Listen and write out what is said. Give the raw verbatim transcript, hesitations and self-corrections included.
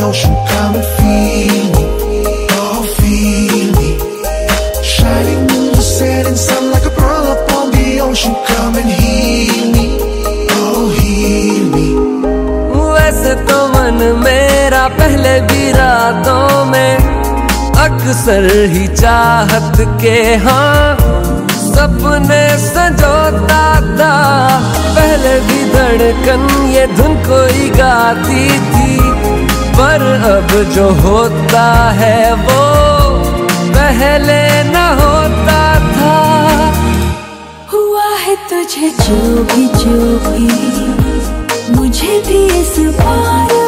ocean, come and feel me, oh feel me. Shining moon, setting sun like a pearl upon the ocean, come and heal me, oh heal me. वैसे तो मन मेरा पहले भी रातों में अक्सर ही चाहत के हाँ सपने संजोता था। पहले भी धड़कन ये धुन कोई गाती थी, पर अब जो होता है वो पहले न होता था। हुआ है तुझे जो भी जो भी मुझे भी इस बार